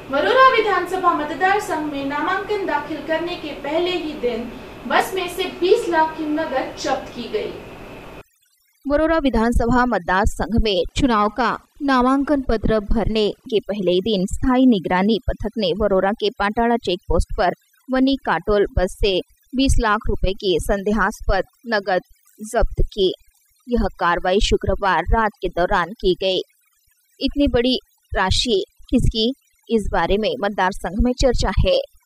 वरोरा विधानसभा मतदार संघ में नामांकन दाखिल करने के पहले ही दिन बस में से 20 लाख की नकद जब्त की गई। वरोरा विधानसभा मतदार संघ में चुनाव का नामांकन पत्र भरने के पहले ही दिन स्थायी निगरानी पथक ने वरोरा के पाटाड़ा चेक पोस्ट पर वनी काटोल बस से 20 लाख रुपए की संदेहास्पद नकद जब्त की। यह कार्रवाई शुक्रवार रात के दौरान की गई। इतनी बड़ी राशि किसकी, इस बारे में मतदार संघ में चर्चा है।